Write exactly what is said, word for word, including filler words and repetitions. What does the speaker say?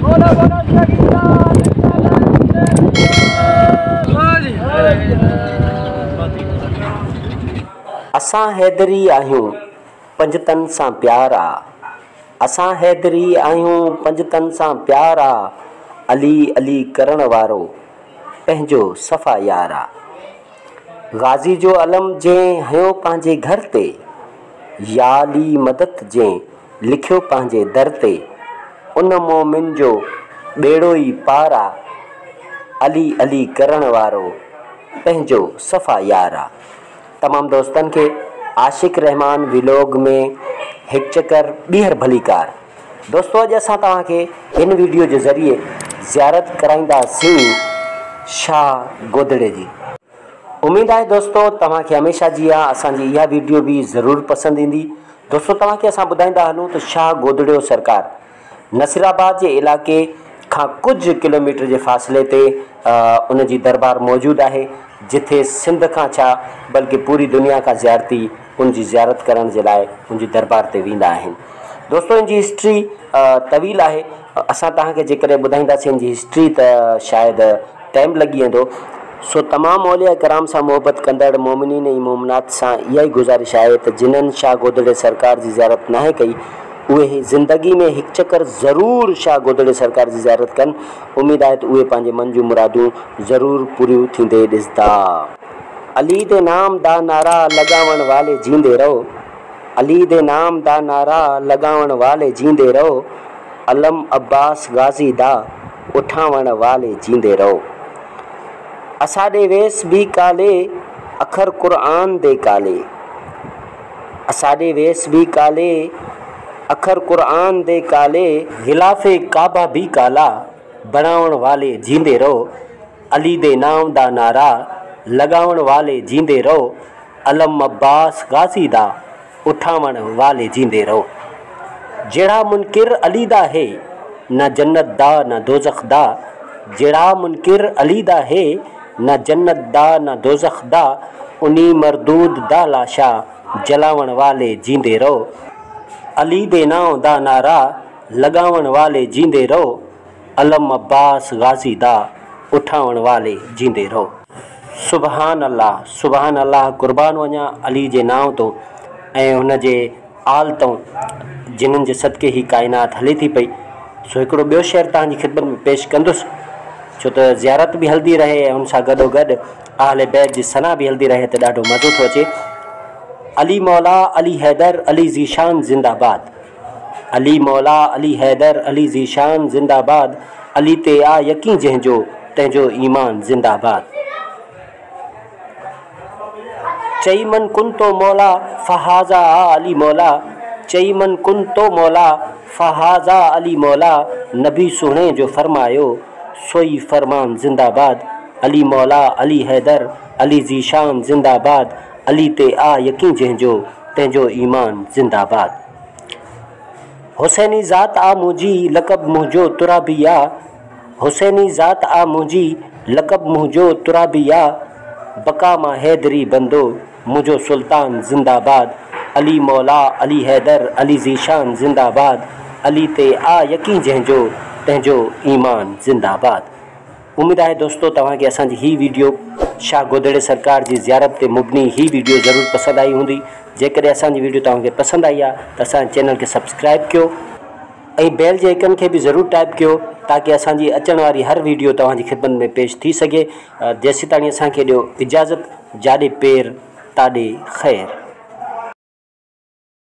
असां हैदरी आहियूं पंजतन सां प्यारा, असां हैदरी आहियूं पंजतन सां प्यारा, अली अली करण वारो पंहिंजो सफ़ा यारा। गाज़ी जो अलम जंहिं हयो पंहिंजे घर ते, या अली मदद जंहिं लिखियो पंहिंजे दर ते, उन मोमिन जो ॿेड़ो ई पारा, अली अली करण वारो पंहिंजो सफ़ा यारा। तमाम दोस्तन के आशिक रहमान व्लॉग में हिक चक्कर ॿीहर भलीकार। दोस्तों अॼु असां तव्हांखे इन वीडियो के ज़रिए ज़ियारत कराईंदासीं शाह गोदड़े जी। उम्मीद है दोस्तों तव्हांखे हमेशा जी असांजी इहा वीडियो भी ज़रूर पसंद ईंदी। दोस्तों तव्हांखे असां ॿुधाईंदा हलूं तो शाह गोदड़े सरकार नसीराबाद के इलाके खां कुछ किलोमीटर के फासले ते उन जी दरबार मौजूद है, जिथे सिंध का छा बल्कि पूरी दुनिया का ज़ियारती उनकी ज़ियारत करण के लाए उनकी दरबार ते वेंदा आहिनि। दोस्तों इनकी हिस्ट्री तवील है, असां तव्हांखे जेकॾहिं ॿुधाईंदासीं इनकी हिस्ट्री तो शायद टाइम लगी वेंदो। सो तमाम औलिया कराम से मोहब्बत कंदड़ मोमिनीन ऐं मोमिनात से यही गुजारिश है तो जिन्हनि शाह गोदड़े सरकार की ज़ियारत ना कई उहे ज़िंदगी में एक चक्कर ज़रूर शाह गोदड़े सरकार की ज़ियारत कन। उम्मीद है तो उहे पंहिंजे मन जूं मुरादूं ज़रूर पूरियूं थींदे ॾिसंदा। अली दे नाम दा नारा लगावण वाले जींदे रहो, अली दे नाम दा नारा लगावण वाले जींदे रहो, अलम अब्बास गाज़ी दा उठावण वाले जींदे रहो। असाडे वेस भी काले अखर कुरान दे काले, असाडे वेस भी काले अखर कुरान दे काले, गिलाफे काबा भी काला बनावण वाले जींदे रहो, अली दे नाम दा नारा लगावण वाले जींदे रहो, अलम अब्बास गाज़ी दा उठावण वाले जींदे रहो। जेड़ा मुनकिर अली दा है न जन्नत दा न दोज़ख दा, जेड़ा मुनकिर अली दा है न जन्नत दा न दोज़ख दा, उन्हीं मरदूद दा लाशा जलावण वाले जींदे रहो, अली दे नाम दा नारा लगावण वाले जींदे रहो, अलम अब्बास गाज़ी दा उठावण वाले जींदे रहो। सुबहान अल्लाह सुबहान अल्लाह, कुर्बान वञा अली जे नाम तो ऐं हुन जे आल तो जिन्हनि जे सदके ही कायनात हले थी पई। सो हिकिड़ो ॿियो शेर तव्हांजी खिदमत में पेश कंदुसि, छो त ज़ियारत भी हलदी रहे ऐं हुन सां गॾोगॾु आले बैत जी सना भी हलदी रहे त ॾाढो मज़ो थो अचे। अली मौला अली हैदर अली ज़ीशान जिंदाबाद, अली मौला अली हैदर अली ज़ीशान जिंदाबाद, अली ते आ यकीन जंहिंजो तंहिंजो ईमान जिंदाबाद। चई मन कुन तो मौला फ़हाज़ा अली मौला, चई मन कुन तो मौला फ़हाज़ा अली मौला, नबी सुहिणे जो फरमायो सोई फरमान जिंदाबाद, अली मौला अली हैदर अली ज़ीशान जिंदाबाद, अली ते आ यकीन जंहिंजो तंहिंजो ईमान जिंदाबाद। हुसैनी ज़ात आ मुंहिंजी लक़ब मुंहिंजो तुराबिया, हुसैनी ज़ात आ मुंहिंजी लक़ब मुंहिंजो तुराबिया, बका मां हैदरी बंदो मुंहिंजो सुल्तान जिंदाबाद, अली मौला अली हैदर अली ज़ीशान जिंदाबाद, अली ते आ यकीन जंहिंजो तंहिंजो ईमान जिंदाबाद। उम्मीद है दोस्तों तव्हांखे असांजी ही वीडियो शाह गोदड़े सरकार की ज़ियारत ते मुबनी ही वीडियो ज़रूर पसंद आई हूंदी। जेकॾहिं असांजी वीडियो तव्हांखे पसंद आई आहे त असांजे चैनल के सब्सक्राइब कयो ऐं बेल जे आइकन के भी ज़रूर टाइप कयो ताकि असांजी अचण वारी हर वीडियो तव्हांजी खिदमत में पेश थी सके। जेसीं ताणी असांखे ॾियो इजाज़त, जाॾे पेर ताॾे ख़ैर।